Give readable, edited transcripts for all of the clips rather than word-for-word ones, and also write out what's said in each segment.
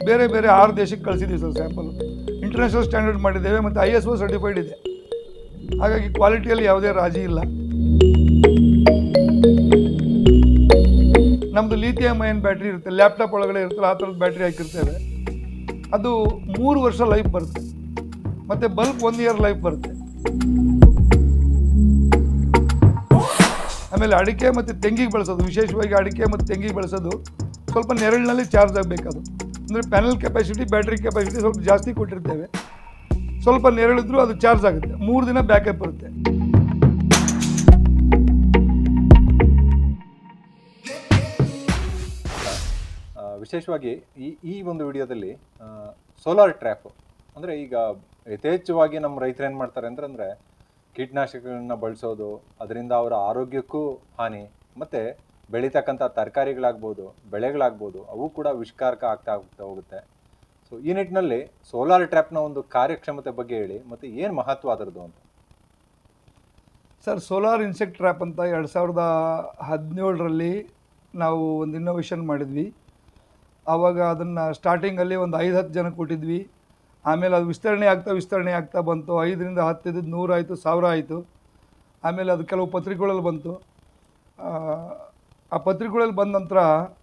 ಬೇರೆ ಬೇರೆ 6 ದೇಶಕ್ಕೆ ಕಳಿಸಿದ್ದೀವಿ ಸರ್ ಸ್ಯಾಂಪಲ್. ಇಂಟರ್ನ್ಯಾಷನಲ್ ಸ್ಟ್ಯಾಂಡರ್ಡ್ ಮಾಡಿದ್ದೇವೆ ಮತ್ತು ISO ಸರ್ಟಿಫೈಡ್ ಇದೆ. ಹಾಗಾಗಿ ಕ್ವಾಲಿಟಿಯಲ್ಲಿ ಯಾವುದೇ ರಾಜಿ ಇಲ್ಲ. ನಮ್ಮದು ಲಿಥಿಯಂ ಅಯನ್ ಬ್ಯಾಟ್ರಿ ಇರುತ್ತೆ, ಲ್ಯಾಪ್ಟಾಪ್ ಒಳಗಡೆ ಇರುತ್ತಲ್ಲ ಆ ಥರದ ಬ್ಯಾಟ್ರಿ ಹಾಕಿರ್ತೇವೆ. ಅದು 3 ವರ್ಷ ಲೈಫ್ ಬರುತ್ತೆ, ಮತ್ತು ಬಲ್ಬ್ 1 ಇಯರ್ ಲೈಫ್ ಬರುತ್ತೆ. ಆಮೇಲೆ ಅಡಿಕೆ ಮತ್ತು ತೆಂಗಿಗೆ ಬಳಸೋದು, ವಿಶೇಷವಾಗಿ ಅಡಿಕೆ ಮತ್ತು ತೆಂಗಿಗೆ ಬಳಸೋದು ಸ್ವಲ್ಪ ನೆರಳಿನಲ್ಲಿ ಚಾರ್ಜ್ ಆಗಬೇಕದು. ಅಂದರೆ ಪ್ಯಾನಲ್ ಕೆಪಾಸಿಟಿ, ಬ್ಯಾಟ್ರಿ ಕೆಪಾಸಿಟಿ ಸ್ವಲ್ಪ ಜಾಸ್ತಿ ಕೊಟ್ಟಿರ್ತೇವೆ. ಸ್ವಲ್ಪ ನೆರಳಿದ್ರೂ ಅದು ಚಾರ್ಜ್ ಆಗುತ್ತೆ, 3 ದಿನ ಬ್ಯಾಕಪ್ ಬರುತ್ತೆ. ವಿಶೇಷವಾಗಿ ಈ ಒಂದು ವಿಡಿಯೋದಲ್ಲಿ ಸೋಲಾರ್ ಟ್ರ್ಯಾಪ್ ಅಂದರೆ ಈಗ ಯಥೇಚ್ಛವಾಗಿ ನಮ್ಮ ರೈತರು ಏನು ಮಾಡ್ತಾರೆ ಅಂದರೆ ಕೀಟನಾಶಕಗಳನ್ನ ಬಳಸೋದು, ಅದರಿಂದ ಅವರ ಆರೋಗ್ಯಕ್ಕೂ ಹಾನಿ, ಮತ್ತು ಬೆಳೀತಕ್ಕಂಥ ತರಕಾರಿಗಳಾಗ್ಬೋದು, ಬೆಳೆಗಳಾಗ್ಬೋದು, ಅವು ಕೂಡ ವಿಷಕಾರಕ ಆಗ್ತಾ ಹೋಗುತ್ತೆ. ಸೊ ಈ ನಿಟ್ಟಿನಲ್ಲಿ ಸೋಲಾರ್ ಟ್ರ್ಯಾಪ್ನ ಒಂದು ಕಾರ್ಯಕ್ಷಮತೆ ಬಗ್ಗೆ ಹೇಳಿ, ಮತ್ತು ಏನು ಮಹತ್ವ ಅದರದ್ದು ಅಂತ. ಸರ್, ಸೋಲಾರ್ ಇನ್ಸೆಕ್ಟ್ ಟ್ರ್ಯಾಪ್ ಅಂತ 2017ರಲ್ಲಿ ನಾವು ಒಂದು ಇನ್ನೋವೇಷನ್ ಮಾಡಿದ್ವಿ. ಆವಾಗ ಅದನ್ನು ಸ್ಟಾರ್ಟಿಂಗಲ್ಲಿ ಒಂದು 5-10 ಜನಕ್ಕೆ ಕೊಟ್ಟಿದ್ವಿ. ಆಮೇಲೆ ಅದು ವಿಸ್ತರಣೆ ಆಗ್ತಾ ಬಂತು. 5ರಿಂದ 10 ಇದ್ದು 100 ಆಯಿತು, 1000 ಆಯಿತು. ಆಮೇಲೆ ಅದು ಕೆಲವು ಪತ್ರಿಕೆಗಳಲ್ಲಿ ಬಂತು. ಆ ಪತ್ರಿಕೆಗಳಲ್ಲಿ ಬಂದ ನಂತರ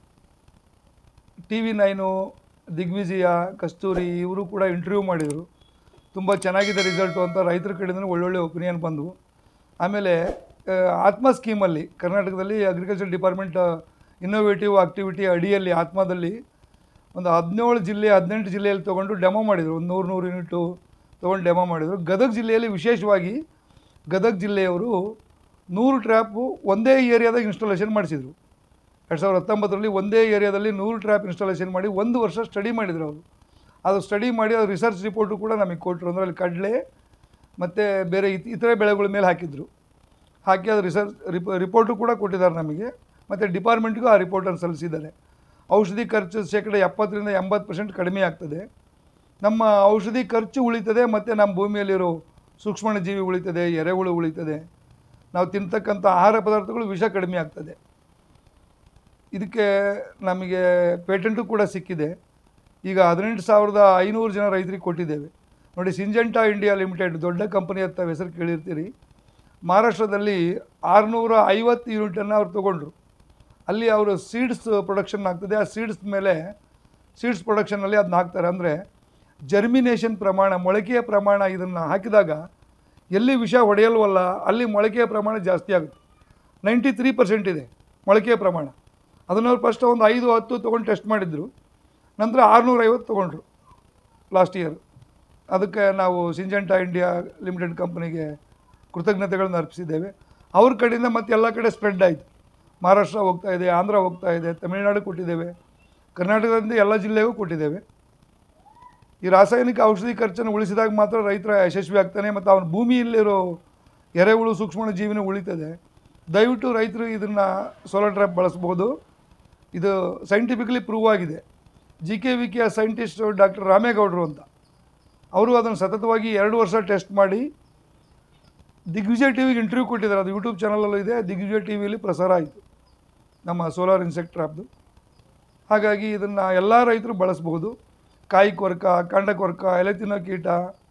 TV9, ದಿಗ್ವಿಜಯ, ಕಸ್ತೂರಿ ಇವರು ಕೂಡ ಇಂಟರ್ವ್ಯೂ ಮಾಡಿದರು. ತುಂಬ ಚೆನ್ನಾಗಿದೆ ರಿಸಲ್ಟು ಅಂತ ರೈತರ ಕಡೆಯಿಂದ ಒಳ್ಳೊಳ್ಳೆ ಒಪಿನಿಯನ್ ಬಂದವು. ಆಮೇಲೆ ಆತ್ಮ ಸ್ಕೀಮಲ್ಲಿ ಕರ್ನಾಟಕದಲ್ಲಿ ಅಗ್ರಿಕಲ್ಚರ್ ಡಿಪಾರ್ಟ್ಮೆಂಟ್ ಇನ್ನೋವೇಟಿವ್ ಆಕ್ಟಿವಿಟಿ ಅಡಿಯಲ್ಲಿ ಆತ್ಮದಲ್ಲಿ ಒಂದು 17 ಜಿಲ್ಲೆ 18 ಜಿಲ್ಲೆಯಲ್ಲಿ ತೊಗೊಂಡು ಡೆಮೋ ಮಾಡಿದರು. ಒಂದು 100 ಯೂನಿಟು ತೊಗೊಂಡು ಡೆಮೋ ಮಾಡಿದರು. ಗದಗ ಜಿಲ್ಲೆಯಲ್ಲಿ ವಿಶೇಷವಾಗಿ ಗದಗ ಜಿಲ್ಲೆಯವರು 100 ಟ್ರ್ಯಾಪು ಒಂದೇ ಏರಿಯಾದಾಗ ಇನ್ಸ್ಟಾಲೇಷನ್ ಮಾಡಿಸಿದರು. 2019ರಲ್ಲಿ ಒಂದೇ ಏರಿಯಾದಲ್ಲಿ 100 ಟ್ರ್ಯಾಪ್ ಇನ್ಸ್ಟಾಲೇಷನ್ ಮಾಡಿ 1 ವರ್ಷ ಸ್ಟಡಿ ಮಾಡಿದರು ಅವರು. ಅದು ಸ್ಟಡಿ ಮಾಡಿ ಅದು ರಿಸರ್ಚ್ ರಿಪೋರ್ಟು ಕೂಡ ನಮಗೆ ಕೊಟ್ಟರು. ಅಂದರೆ ಅಲ್ಲಿ ಕಡಲೆ ಮತ್ತು ಬೇರೆ ಇತರೆ ಬೆಳೆಗಳ ಮೇಲೆ ಹಾಕಿ ಅದು ರಿಸರ್ಚ್ ರಿಪೋರ್ಟು ಕೂಡ ಕೊಟ್ಟಿದ್ದಾರೆ ನಮಗೆ. ಮತ್ತು ಡಿಪಾರ್ಟ್ಮೆಂಟ್ಗೂ ಆ ರಿಪೋರ್ಟನ್ನು ಸಲ್ಲಿಸಿದ್ದಾರೆ. ಔಷಧಿ ಖರ್ಚು 70% 80% ಕಡಿಮೆ ಆಗ್ತದೆ. ನಮ್ಮ ಔಷಧಿ ಖರ್ಚು ಉಳಿತದೆ, ಮತ್ತು ನಮ್ಮ ಭೂಮಿಯಲ್ಲಿರೋ ಸೂಕ್ಷ್ಮಾಣುಜೀವಿ ಉಳಿತದೆ, ಎರೆಹುಳು ಉಳಿತದೆ, ನಾವು ತಿಂತಕ್ಕಂಥ ಆಹಾರ ಪದಾರ್ಥಗಳು ವಿಷ ಕಡಿಮೆ ಆಗ್ತದೆ. ಇದಕ್ಕೆ ನಮಗೆ ಪೇಟೆಂಟು ಕೂಡ ಸಿಕ್ಕಿದೆ. ಈಗ 18,500 ಜನ ರೈತರಿಗೆ ಕೊಟ್ಟಿದ್ದೇವೆ. ನೋಡಿ, ಸಿಂಜೆಂಟಾ ಇಂಡಿಯಾ ಲಿಮಿಟೆಡ್ ದೊಡ್ಡ ಕಂಪನಿ ಅಂತ ಹೆಸರು ಕೇಳಿರ್ತೀರಿ. ಮಹಾರಾಷ್ಟ್ರದಲ್ಲಿ 650 ಯೂನಿಟನ್ನು ಅವ್ರು ತೊಗೊಂಡ್ರು. ಅಲ್ಲಿ ಅವರು ಸೀಡ್ಸ್ ಪ್ರೊಡಕ್ಷನ್ ಆಗ್ತದೆ. ಆ ಸೀಡ್ಸ್ ಪ್ರೊಡಕ್ಷನಲ್ಲಿ ಅದನ್ನ ಹಾಕ್ತಾರೆ. ಅಂದರೆ ಜರ್ಮಿನೇಷನ್ ಪ್ರಮಾಣ, ಮೊಳಕೆಯ ಪ್ರಮಾಣ, ಇದನ್ನು ಹಾಕಿದಾಗ ಎಲ್ಲಿ ವಿಷ ಹೊಡೆಯಲ್ವಲ್ಲ ಅಲ್ಲಿ ಮೊಳಕೆಯ ಪ್ರಮಾಣ ಜಾಸ್ತಿ ಆಗುತ್ತೆ. 93% ಇದೆ ಮೊಳಕೆಯ ಪ್ರಮಾಣ. ಅದನ್ನು ಅವ್ರು ಫಸ್ಟ್ ಒಂದು 5-10 ತೊಗೊಂಡು ಟೆಸ್ಟ್ ಮಾಡಿದ್ರು. ನಂತರ 650 ತೊಗೊಂಡ್ರು ಲಾಸ್ಟ್ ಇಯರ್. ಅದಕ್ಕೆ ನಾವು ಸಿಂಜೆಂಟಾ ಇಂಡಿಯಾ ಲಿಮಿಟೆಡ್ ಕಂಪ್ನಿಗೆ ಕೃತಜ್ಞತೆಗಳನ್ನು ಅರ್ಪಿಸಿದ್ದೇವೆ. ಅವ್ರ ಕಡೆಯಿಂದ ಮತ್ತೆ ಎಲ್ಲ ಕಡೆ ಸ್ಪ್ರೆಡ್ ಆಯಿತು. ಮಹಾರಾಷ್ಟ್ರ ಹೋಗ್ತಾ ಇದೆ, ಆಂಧ್ರ ಹೋಗ್ತಾ ಇದೆ, ತಮಿಳುನಾಡು ಕೊಟ್ಟಿದ್ದೇವೆ, ಕರ್ನಾಟಕದಿಂದ ಎಲ್ಲ ಜಿಲ್ಲೆಗೂ ಕೊಟ್ಟಿದ್ದೇವೆ. ಈ ರಾಸಾಯನಿಕ ಔಷಧಿ ಖರ್ಚನ್ನು ಉಳಿಸಿದಾಗ ಮಾತ್ರ ರೈತರ ಯಶಸ್ವಿ ಆಗ್ತಾನೆ, ಮತ್ತು ಅವನ ಭೂಮಿಯಲ್ಲಿರೋ ಎರೆಹುಳು ಸೂಕ್ಷ್ಮ ಜೀವಿನೂ ಉಳಿತದೆ. ದಯವಿಟ್ಟು ರೈತರು ಇದನ್ನು ಸೋಲಾರ್ ಟ್ರ್ಯಾಪ್ ಬಳಸ್ಬೋದು. ಇದು ಸೈಂಟಿಫಿಕಲಿ ಪ್ರೂವ್ ಆಗಿದೆ. GKVKಯ ಸೈಂಟಿಸ್ಟ್ ಡಾಕ್ಟರ್ ರಾಮೇಗೌಡರು ಅಂತ, ಅವರು ಅದನ್ನು ಸತತವಾಗಿ 2 ವರ್ಷ ಟೆಸ್ಟ್ ಮಾಡಿ ದಿಗ್ವಿಜಯ TVಗೆ ಇಂಟರ್ವ್ಯೂ ಕೊಟ್ಟಿದ್ದಾರೆ. ಅದು ಯೂಟ್ಯೂಬ್ ಚಾನಲಲ್ಲೂ ಇದೆ, ದಿಗ್ವಿಜಯ TVಯಲ್ಲಿ ಪ್ರಸಾರ ಆಯಿತು ನಮ್ಮ ಸೋಲಾರ್ ಇನ್ಸೆಕ್ಟ್ ಟ್ರ್ಯಾಪ್ದು. ಹಾಗಾಗಿ ಇದನ್ನು ಎಲ್ಲ ರೈತರು ಬಳಸ್ಬೋದು. ಕಾಯಿ ಕೊರಕ, ಕಾಂಡ ಕೊರಕ, ಎಲೆ ತಿನ್ನೋ ಕೀಟ,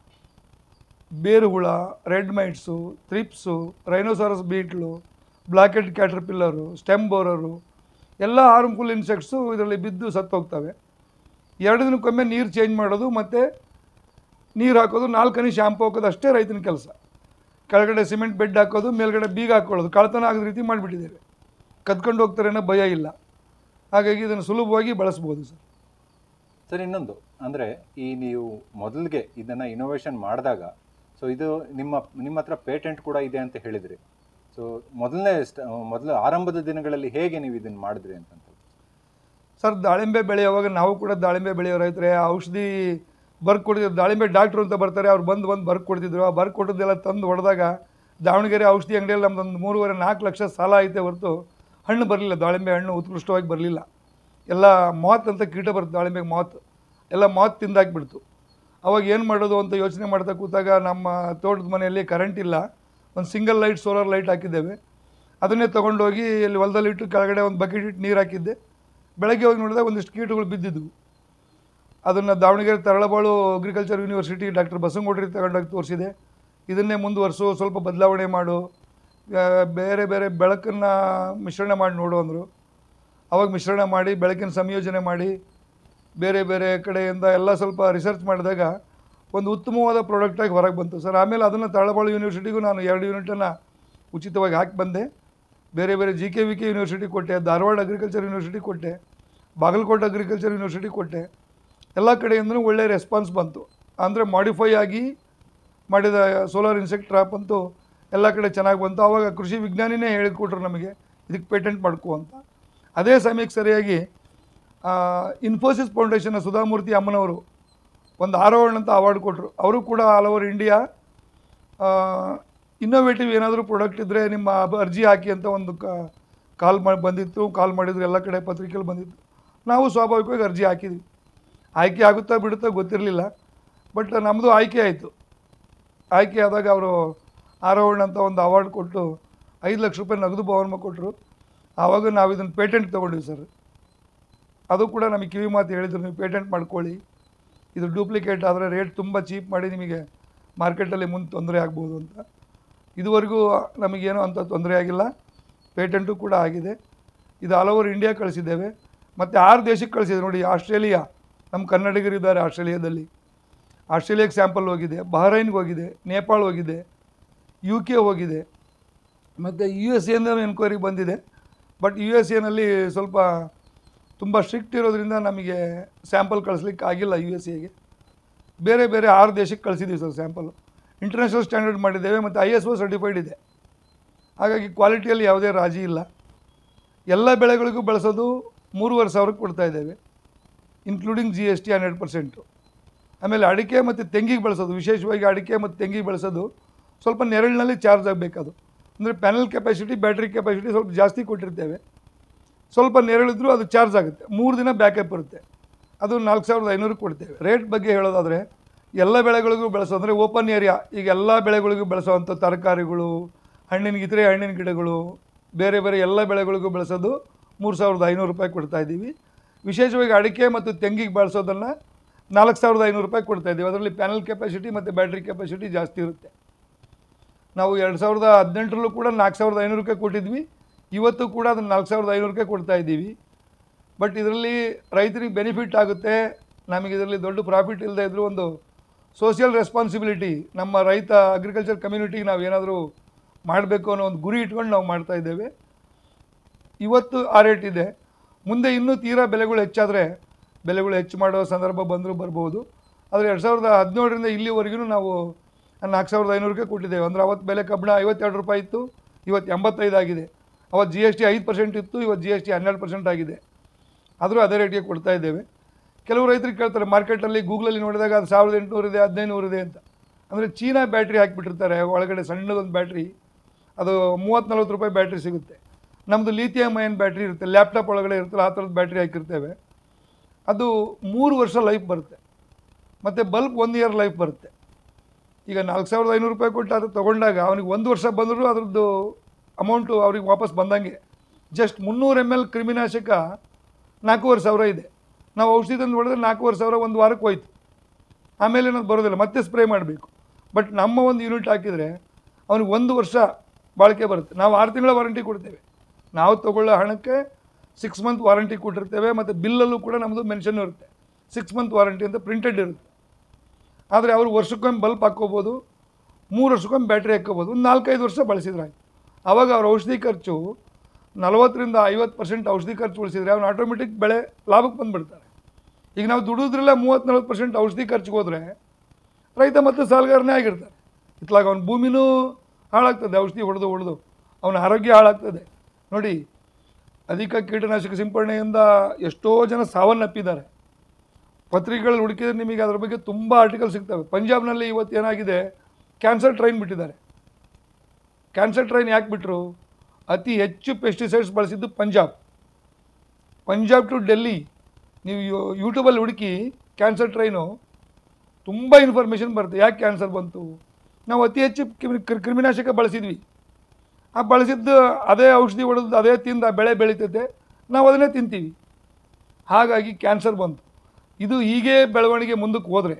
ಬೇರು ಹುಳ, red mites, thrips, rhinoceros beetle, black head caterpillar, stem borer, ಎಲ್ಲ ಹಾರ್ಮ್ಫುಲ್ ಇನ್ಸೆಕ್ಟ್ಸು ಇದರಲ್ಲಿ ಬಿದ್ದು ಸತ್ತೋಗ್ತವೆ. 2 ದಿನಕ್ಕೊಮ್ಮೆ ನೀರು ಚೇಂಜ್ ಮಾಡೋದು, ಮತ್ತು ನೀರು ಹಾಕೋದು, 4 ಹನಿ ಶಾಂಪು ಹಾಕೋದು ಅಷ್ಟೇ ರೈತನ ಕೆಲಸ. ಕೆಳಗಡೆ ಸಿಮೆಂಟ್ ಬೆಡ್ ಹಾಕೋದು, ಮೇಲ್ಗಡೆ ಬೀಗ ಹಾಕ್ಕೊಳ್ಳೋದು. ಕಳ್ತನ ಆಗದ ರೀತಿ ಮಾಡಿಬಿಟ್ಟಿದ್ದೇವೆ. ಕದ್ಕೊಂಡು ಹೋಗ್ತಾರೆ ಅನ್ನೋ ಭಯ ಇಲ್ಲ. ಹಾಗಾಗಿ ಇದನ್ನು ಸುಲಭವಾಗಿ ಬಳಸ್ಬೋದು ಸರ್. ಇನ್ನೊಂದು ಅಂದರೆ ನೀವು ಮೊದಲಿಗೆ ಇದನ್ನು ಇನೋವೇಷನ್ ಮಾಡಿದಾಗ, ಸೊ ಇದು ನಿಮ್ಮ ಹತ್ರ ಪೇಟೆಂಟ್ ಕೂಡ ಇದೆ ಅಂತ ಹೇಳಿದ್ರಿ. ಸೊ ಮೊದಲು ಆರಂಭದ ದಿನಗಳಲ್ಲಿ ಹೇಗೆ ನೀವು ಇದನ್ನು ಮಾಡಿದ್ರಿ ಅಂತ ಸರ್? ದಾಳಿಂಬೆ ಬೆಳೆಯುವಾಗ ನಾವು ಕೂಡ ದಾಳಿಂಬೆ ಬೆಳೆಯೋ ರೈತರೆ ಔಷಧಿ ಬರ್ಕೊಡ್ತಿದ್ರು. ದಾಳಿಂಬೆ ಡಾಕ್ಟ್ರು ಅಂತ ಬರ್ತಾರೆ, ಅವ್ರು ಬಂದು ಬರ್ಕೊಡ್ತಿದ್ರು. ಆ ಬರ್ಕೊಟ್ಟದ್ದೆಲ್ಲ ತಂದು ಹೊಡೆದಾಗ ದಾವಣಗೆರೆ ಔಷಧಿ ಅಂಗಡಿಯಲ್ಲಿ ನಮ್ಮದೊಂದು 3.5-4 ಲಕ್ಷ ಸಾಲ ಐತೆ ಹೊರತು ಹಣ್ಣು ಬರಲಿಲ್ಲ. ದಾಳಿಂಬೆ ಹಣ್ಣು ಉತ್ಕೃಷ್ಟವಾಗಿ ಬರಲಿಲ್ಲ. ಎಲ್ಲ ಮಾತ್ ಅಂತ ಕೀಟ ಬರುತ್ತೆ, ದಾಳಿಂಬೆಗೆ ಮಾತ್, ಎಲ್ಲ ಮಾತ್ ತಿಂದಾಕ್ಬಿಡ್ತು. ಅವಾಗ ಏನು ಮಾಡೋದು ಅಂತ ಯೋಚನೆ ಮಾಡ್ತಾ ಕೂತಾಗ ನಮ್ಮ ತೋಟದ ಮನೆಯಲ್ಲಿ ಕರೆಂಟ್ ಇಲ್ಲ. ಒಂದು ಸಿಂಗಲ್ ಲೈಟ್, ಸೋಲಾರ್ ಲೈಟ್ ಹಾಕಿದ್ದೇವೆ. ಅದನ್ನೇ ತೊಗೊಂಡೋಗಿ ಇಲ್ಲಿ ಹೊಲದಲ್ಲಿಟ್ಟು ಕೆಳಗಡೆ ಒಂದು ಬಕೆಟ್ ಇಟ್ಟು ನೀರು ಹಾಕಿದ್ದೆ. ಬೆಳಗ್ಗೆ ಹೋಗಿ ನೋಡಿದಾಗ ಒಂದಿಷ್ಟು ಕೀಟಗಳು ಬಿದ್ದಿದ್ದವು. ಅದನ್ನು Davanagere Taralabalu agriculture university doctor ಬಸವನಗೌಡರಿಗೆ ತಗೊಂಡೋಗಿ ತೋರಿಸಿದೆ. ಇದನ್ನೇ ಮುಂದುವರಿಸು, ಸ್ವಲ್ಪ ಬದಲಾವಣೆ ಮಾಡು, ಬೇರೆ ಬೇರೆ ಬೆಳಕನ್ನು ಮಿಶ್ರಣ ಮಾಡಿ ನೋಡು ಅಂದರು. ಅವಾಗ ಮಿಶ್ರಣ ಮಾಡಿ ಬೆಳಕಿನ ಸಂಯೋಜನೆ ಮಾಡಿ ಬೇರೆ ಬೇರೆ ಕಡೆಯಿಂದ ಎಲ್ಲ ಸ್ವಲ್ಪ ರಿಸರ್ಚ್ ಮಾಡಿದಾಗ ಒಂದು ಉತ್ತಮವಾದ ಪ್ರಾಡಕ್ಟಾಗಿ ಹೊರಗೆ ಬಂತು ಸರ್. ಆಮೇಲೆ ಅದನ್ನು ತರಳಬಾಳು ಯೂನಿವರ್ಸಿಟಿಗೂ ನಾನು 2 ಯೂನಿಟನ್ನು ಉಚಿತವಾಗಿ ಹಾಕಿ ಬಂದೆ. ಬೇರೆ ಬೇರೆ JKVK ಯೂನಿವರ್ಸಿಟಿ ಕೊಟ್ಟೆ, ಧಾರವಾಡ ಅಗ್ರಿಕಲ್ಚರ್ ಯೂನಿವರ್ಸಿಟಿ ಕೊಟ್ಟೆ, ಬಾಗಲಕೋಟೆ ಅಗ್ರಿಕಲ್ಚರ್ ಯೂನಿವರ್ಸಿಟಿ ಕೊಟ್ಟೆ. ಎಲ್ಲ ಕಡೆಯಿಂದಲೂ ಒಳ್ಳೆಯ ರೆಸ್ಪಾನ್ಸ್ ಬಂತು. ಅಂದರೆ ಮಾಡಿಫೈ ಆಗಿ ಮಾಡಿದ ಸೋಲಾರ್ ಇನ್ಸೆಕ್ಟ್ ಟ್ರ್ಯಾಪ್ ಅಂತೂ ಎಲ್ಲ ಕಡೆ ಚೆನ್ನಾಗಿ ಬಂತು. ಆವಾಗ ಕೃಷಿ ವಿಜ್ಞಾನಿನೇ ಹೇಳಿಕೊಟ್ರು ನಮಗೆ ಇದಕ್ಕೆ ಪೇಟೆಂಟ್ ಮಾಡ್ಕೋ ಅಂತ. ಅದೇ ಸಮಯಕ್ಕೆ ಸರಿಯಾಗಿ ಇನ್ಫೋಸಿಸ್ ಫೌಂಡೇಶನ್ನ ಸುಧಾಮೂರ್ತಿ ಅಮ್ಮನವರು ಒಂದು ಆರೋಹಣ ಅಂತ ಅವಾರ್ಡ್ ಕೊಟ್ಟರು. ಅವರು ಕೂಡ ಆಲ್ ಓವರ್ ಇಂಡಿಯಾ ಇನ್ನೋವೇಟಿವ್ ಏನಾದರೂ ಪ್ರಾಡಕ್ಟ್ ಇದ್ದರೆ ನಿಮ್ಮ ಅರ್ಜಿ ಹಾಕಿ ಅಂತ ಒಂದು ಕಾಲ್ ಬಂದಿತ್ತು. ಕಾಲ್ ಮಾಡಿದ್ರು, ಎಲ್ಲ ಕಡೆ ಪತ್ರಿಕೆಯಲ್ಲಿ ಬಂದಿತ್ತು. ನಾವು ಸ್ವಾಭಾವಿಕವಾಗಿ ಅರ್ಜಿ ಹಾಕಿದ್ವಿ. ಆಯ್ಕೆ ಆಗುತ್ತಾ ಬಿಡುತ್ತಾ ಗೊತ್ತಿರಲಿಲ್ಲ, ಬಟ್ ನಮ್ಮದು ಆಯ್ಕೆ ಆಯಿತು. ಆಯ್ಕೆ ಆದಾಗ ಅವರು ಆರೋಹಣ ಅಂತ ಒಂದು ಅವಾರ್ಡ್ ಕೊಟ್ಟು 5 ಲಕ್ಷ ರೂಪಾಯಿ ನಗದು ಬಹುಮಾನ ಕೊಟ್ಟರು. ಆವಾಗ ನಾವು ಇದನ್ನು ಪೇಟೆಂಟ್ ತೊಗೊಂಡಿವಿ ಸರ್. ಅದು ಕೂಡ ನಮಗೆ ಕಿವಿ ಮಾತು ಹೇಳಿದರು, ನೀವು ಪೇಟೆಂಟ್ ಮಾಡ್ಕೊಳ್ಳಿ, ಇದು ಡೂಪ್ಲಿಕೇಟ್ ಆದರೆ ರೇಟ್ ತುಂಬ ಚೀಪ್ ಮಾಡಿ ನಿಮಗೆ ಮಾರ್ಕೆಟಲ್ಲಿ ಮುಂದೆ ತೊಂದರೆ ಆಗ್ಬೋದು ಅಂತ. ಇದುವರೆಗೂ ನಮಗೇನೋ ಅಂಥ ತೊಂದರೆ ಆಗಿಲ್ಲ, ಪೇಟೆಂಟು ಕೂಡ ಆಗಿದೆ. ಇದು ಆಲ್ ಓವರ್ ಇಂಡಿಯಾ ಕಳಿಸಿದ್ದೇವೆ. ಮತ್ತು 6 ದೇಶಕ್ಕೆ ಕಳಿಸಿದೆ ನೋಡಿ. ಆಸ್ಟ್ರೇಲಿಯಾ, ನಮ್ಮ ಕನ್ನಡಿಗರಿದ್ದಾರೆ ಆಸ್ಟ್ರೇಲಿಯಾದಲ್ಲಿ, ಆಸ್ಟ್ರೇಲಿಯಾಕ್ಕೆ ಸ್ಯಾಂಪಲ್ ಹೋಗಿದೆ, ಬಹರೈನ್ಗೆ ಹೋಗಿದೆ, ನೇಪಾಳ ಹೋಗಿದೆ, UK ಹೋಗಿದೆ, ಮತ್ತು USA ಎನ್ಕ್ವೈರಿ ಬಂದಿದೆ. ಬಟ್ USA ಸ್ವಲ್ಪ ತುಂಬ ಸ್ಟ್ರಿಕ್ಟ್ ಇರೋದ್ರಿಂದ ನಮಗೆ ಸ್ಯಾಂಪಲ್ ಕಳಿಸ್ಲಿಕ್ಕೆ ಆಗಿಲ್ಲ USAಗೆ. ಬೇರೆ ಬೇರೆ 6 ದೇಶಕ್ಕೆ ಕಳಿಸಿದ್ದೀವಿ ಸರ್ ಸ್ಯಾಂಪಲ್. ಇಂಟರ್ನ್ಯಾಷನಲ್ ಸ್ಟ್ಯಾಂಡರ್ಡ್ ಮಾಡಿದ್ದೇವೆ ಮತ್ತು ISO ಸರ್ಟಿಫೈಡ್ ಇದೆ. ಹಾಗಾಗಿ ಕ್ವಾಲಿಟಿಯಲ್ಲಿ ಯಾವುದೇ ರಾಜಿ ಇಲ್ಲ. ಎಲ್ಲ ಬೆಳೆಗಳಿಗೂ ಬಳಸೋದು 3,500 ಕೊಡ್ತಾಯಿದ್ದೇವೆ, ಇನ್ಕ್ಲೂಡಿಂಗ್ GST 100%. ಆಮೇಲೆ ಅಡಿಕೆ ಮತ್ತು ತೆಂಗಿಗೆ ಬಳಸೋದು, ವಿಶೇಷವಾಗಿ ಅಡಿಕೆ ಮತ್ತು ತೆಂಗಿಗೆ ಬಳಸೋದು ಸ್ವಲ್ಪ ನೆರಳಿನಲ್ಲಿ ಚಾರ್ಜ್ ಆಗಬೇಕದು. ಅಂದರೆ ಪ್ಯಾನಲ್ ಕೆಪಾಸಿಟಿ, ಬ್ಯಾಟ್ರಿ ಕೆಪಾಸಿಟಿ ಸ್ವಲ್ಪ ಜಾಸ್ತಿ ಕೊಟ್ಟಿರ್ತೇವೆ. ಸ್ವಲ್ಪ ನೆರಳಿದ್ರೂ ಅದು ಚಾರ್ಜ್ ಆಗುತ್ತೆ, 3 ದಿನ ಬ್ಯಾಕಪ್ ಇರುತ್ತೆ. ಅದು 4,500 ಕೊಡ್ತೇವೆ. ರೇಟ್ ಬಗ್ಗೆ ಹೇಳೋದಾದರೆ ಎಲ್ಲ ಬೆಳೆಗಳಿಗೂ ಬಳಸೋ, ಅಂದರೆ ಓಪನ್ ಏರಿಯಾ, ಈಗ ಎಲ್ಲ ಬೆಳೆಗಳಿಗೂ ಬಳಸೋವಂಥ ತರಕಾರಿಗಳು, ಹಣ್ಣಿನ ಗಿಡಗಳು, ಬೇರೆ ಬೇರೆ ಎಲ್ಲ ಬೆಳೆಗಳಿಗೂ ಬಳಸೋದು 3,500 ರೂಪಾಯಿ ಕೊಡ್ತಾಯಿದ್ದೀವಿ. ವಿಶೇಷವಾಗಿ ಅಡಿಕೆ ಮತ್ತು ತೆಂಗಿಗೆ ಬಳಸೋದನ್ನು 4,500 ರೂಪಾಯಿ ಕೊಡ್ತಾಯಿದ್ದೀವಿ. ಅದರಲ್ಲಿ ಪ್ಯಾನಲ್ ಕೆಪಾಸಿಟಿ ಮತ್ತು ಬ್ಯಾಟ್ರಿ ಕೆಪಾಸಿಟಿ ಜಾಸ್ತಿ ಇರುತ್ತೆ. ನಾವು 2018ರಲ್ಲೂ ಕೂಡ 4,500ಕ್ಕೆ ಕೊಟ್ಟಿದ್ವಿ. ಇವತ್ತು ಕೂಡ ಅದನ್ನು 4,500ಕ್ಕೆ ಕೊಡ್ತಾಯಿದ್ದೀವಿ. ಬಟ್ ಇದರಲ್ಲಿ ರೈತರಿಗೆ ಬೆನಿಫಿಟ್ ಆಗುತ್ತೆ. ನಮಗೆ ಇದರಲ್ಲಿ ದೊಡ್ಡ ಪ್ರಾಫಿಟ್ ಇಲ್ಲದೆ ಇದ್ದರೂ ಒಂದು ಸೋಷಿಯಲ್ ರೆಸ್ಪಾನ್ಸಿಬಿಲಿಟಿ, ನಮ್ಮ ರೈತ ಅಗ್ರಿಕಲ್ಚರ್ ಕಮ್ಯುನಿಟಿಗೆ ನಾವು ಏನಾದರೂ ಮಾಡಬೇಕು ಅನ್ನೋ ಒಂದು ಗುರಿ ಇಟ್ಕೊಂಡು ನಾವು ಮಾಡ್ತಾಯಿದ್ದೇವೆ. ಇವತ್ತು ಆ ರೇಟ್ ಇದೆ. ಮುಂದೆ ಇನ್ನೂ ತೀರಾ ಬೆಲೆಗಳು ಹೆಚ್ಚಾದರೆ ಬೆಲೆಗಳು ಹೆಚ್ಚು ಮಾಡೋ ಸಂದರ್ಭ ಬಂದರೂ ಬರ್ಬೋದು. ಆದರೆ 2017ರಿಂದ ಇಲ್ಲಿವರೆಗೂ ನಾವು 4,500ಕ್ಕೆ ಕೊಟ್ಟಿದ್ದೇವೆ. ಅಂದರೆ ಅವತ್ತು ಬೆಲೆ ಕಬ್ಬಣ 52 ರೂಪಾಯಿ ಇತ್ತು, ಇವತ್ತು 85 ಆಗಿದೆ. ಅವತ್ತು GST 5% ಇತ್ತು, ಇವತ್ತು GST 12% ಆಗಿದೆ. ಆದರೂ ಅದೇ ರೇಟಿಗೆ ಕೊಡ್ತಾಯಿದ್ದೇವೆ. ಕೆಲವು ರೈತರಿಗೆ ಕೇಳ್ತಾರೆ, ಮಾರ್ಕೆಟಲ್ಲಿ ಗೂಗಲಲ್ಲಿ ನೋಡಿದಾಗ ಅದು 1,800 ಇದೆ, 1,500 ಇದೆ ಅಂತ. ಅಂದರೆ ಚೀನಾ ಬ್ಯಾಟ್ರಿ ಹಾಕಿಬಿಟ್ಟಿರ್ತಾರೆ ಒಳಗಡೆ, ಸಣ್ಣದೊಂದು ಬ್ಯಾಟ್ರಿ, ಅದು 30-40 ರೂಪಾಯಿ ಬ್ಯಾಟ್ರಿ ಸಿಗುತ್ತೆ. ನಮ್ಮದು ಲಿಥಿಯಂ ಅಯನ್ ಬ್ಯಾಟ್ರಿ ಇರುತ್ತೆ, ಲ್ಯಾಪ್ಟಾಪ್ ಒಳಗಡೆ ಇರುತ್ತಲ್ಲ, ಆ ಥರದ ಬ್ಯಾಟ್ರಿ ಹಾಕಿರ್ತೇವೆ. ಅದು 3 ವರ್ಷ ಲೈಫ್ ಬರುತ್ತೆ, ಮತ್ತು ಬಲ್ಬ್ 1 ಇಯರ್ ಲೈಫ್ ಬರುತ್ತೆ. ಈಗ 4,500 ರೂಪಾಯಿ ಕೊಟ್ಟು ಅದು ತೊಗೊಂಡಾಗ ಅವನಿಗೆ 1 ವರ್ಷ ಬಂದರೂ ಅದರದ್ದು ಅಮೌಂಟು ಅವ್ರಿಗೆ ವಾಪಸ್ ಬಂದಂಗೆ. ಜಸ್ಟ್ 300 ml ಕ್ರಿಮಿನಾಶಕ 4,500 ಇದೆ. ನಾವು ಔಷಧಿ ತಂದು ಹೊಡೆದ್ರೆ 4,500 ಒಂದು ವಾರಕ್ಕೆ ಹೋಯ್ತು. ಆಮೇಲೆ ಏನಾದ್ರು ಬರೋದಿಲ್ಲ, ಮತ್ತೆ ಸ್ಪ್ರೇ ಮಾಡಬೇಕು. ಬಟ್ ನಮ್ಮ ಒಂದು ಯೂನಿಟ್ ಹಾಕಿದರೆ ಅವನಿಗೆ 1 ವರ್ಷ ಬಾಳಿಕೆ ಬರುತ್ತೆ. ನಾವು 6 ತಿಂಗಳ ವಾರಂಟಿ ಕೊಡ್ತೇವೆ. ನಾವು ತೊಗೊಳ್ಳೋ ಹಣಕ್ಕೆ 6 ಮಂತ್ ವಾರಂಟಿ ಕೊಟ್ಟಿರ್ತೇವೆ. ಮತ್ತು ಬಿಲ್ಲಲ್ಲೂ ಕೂಡ ನಮ್ಮದು ಮೆನ್ಷನ್ ಇರುತ್ತೆ, 6 ಮಂತ್ ವಾರಂಟಿ ಅಂತ ಪ್ರಿಂಟೆಡ್ ಇರುತ್ತೆ. ಆದರೆ ಅವರು ವರ್ಷಕ್ಕೊಮ್ಮೆ ಬಲ್ಬ್ ಹಾಕ್ಕೋಬೋದು, 3 ವರ್ಷಕ್ಕೊಮ್ಮೆ ಬ್ಯಾಟ್ರಿ ಹಾಕ್ಕೋಬೋದು. ಒಂದು 4-5 ವರ್ಷ ಬಳಸಿದ್ರೆ ಆಯ್ತು. ಆವಾಗ ಅವ್ರ ಔಷಧಿ ಖರ್ಚು 40ರಿಂದ 50% ಔಷಧಿ ಖರ್ಚು ಉಳಿಸಿದರೆ ಅವ್ನು ಆಟೋಮೆಟಿಕ್ ಬೆಳೆ ಲಾಭಕ್ಕೆ ಬಂದುಬಿಡ್ತಾರೆ. ಈಗ ನಾವು ದುಡಿದ್ರೆಲ್ಲ 30-40% ಔಷಧಿ ಖರ್ಚಿಗೆ ಹೋದರೆ ರೈತ ಮತ್ತು ಸಾಲಗಾರನೇ ಆಗಿರ್ತಾರೆ. ಇತ್ಲಾಗ ಅವ್ನ ಭೂಮಿನೂ ಹಾಳಾಗ್ತದೆ, ಔಷಧಿ ಹೊಡೆದು ಅವನ ಆರೋಗ್ಯ ಹಾಳಾಗ್ತದೆ. ನೋಡಿ, ಅಧಿಕ ಕೀಟನಾಶಕ ಸಿಂಪಡಣೆಯಿಂದ ಎಷ್ಟೋ ಜನ ಸಾವನ್ನಪ್ಪಿದ್ದಾರೆ. ಪತ್ರಿಕೆಗಳು ಹುಡುಕಿದ್ರೆ ನಿಮಗೆ ಅದರ ಬಗ್ಗೆ ತುಂಬ ಆರ್ಟಿಕಲ್ ಸಿಗ್ತವೆ. ಪಂಜಾಬ್ನಲ್ಲಿ ಇವತ್ತು ಏನಾಗಿದೆ, ಕ್ಯಾನ್ಸರ್ ಟ್ರೈನ್ ಬಿಟ್ಟಿದ್ದಾರೆ. ಕ್ಯಾನ್ಸರ್ ಟ್ರೈನ್ ಯಾಕೆ ಬಿಟ್ಟರು? ಅತಿ ಹೆಚ್ಚು ಪೆಸ್ಟಿಸೈಡ್ಸ್ ಬಳಸಿದ್ದು ಪಂಜಾಬ್ ಟು ಡೆಲ್ಲಿ. ನೀವು ಯೂಟ್ಯೂಬಲ್ಲಿ ಹುಡುಕಿ ಕ್ಯಾನ್ಸರ್ ಟ್ರೈನು, ತುಂಬ ಇನ್ಫಾರ್ಮೇಷನ್ ಬರುತ್ತೆ. ಯಾಕೆ ಕ್ಯಾನ್ಸರ್ ಬಂತು? ನಾವು ಅತಿ ಹೆಚ್ಚು ಕ್ರಿಮಿನಾಶಕ ಬಳಸಿದ್ವಿ. ಆ ಬಳಸಿದ್ದು ಅದೇ ಔಷಧಿ ಹೊಡೆದು ಅದೇ ತಿಂದು ಆ ಬೆಳೆ ಬೆಳೀತೈತೆ, ನಾವು ಅದನ್ನೇ ತಿಂತೀವಿ. ಹಾಗಾಗಿ ಕ್ಯಾನ್ಸರ್ ಬಂತು. ಇದು ಹೀಗೆ ಬೆಳವಣಿಗೆ ಮುಂದಕ್ಕೆ ಹೋದರೆ